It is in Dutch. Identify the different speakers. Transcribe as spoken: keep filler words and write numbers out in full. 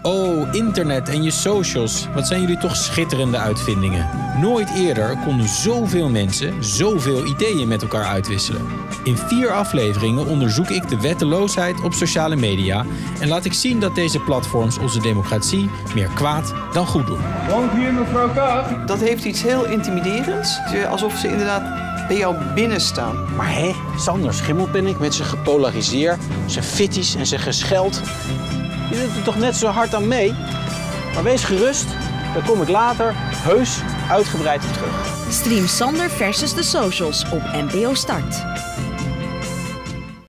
Speaker 1: Oh, internet en je socials. Wat zijn jullie toch schitterende uitvindingen. Nooit eerder konden zoveel mensen zoveel ideeën met elkaar uitwisselen. In vier afleveringen onderzoek ik de wetteloosheid op sociale media en laat ik zien dat deze platforms onze democratie meer kwaad dan goed doen.
Speaker 2: Woont hier mevrouw Kaag?
Speaker 3: Dat heeft iets heel intimiderends. Alsof ze inderdaad bij jou binnen staan.
Speaker 4: Maar hé, Sander Schimmelpenninck met zijn gepolariseerd, zijn fitties en zijn gescheld. Je doet er toch net zo hard aan mee? Maar wees gerust, daar kom ik later heus uitgebreid op terug.
Speaker 5: Stream Sander versus de Socials op N P O Start.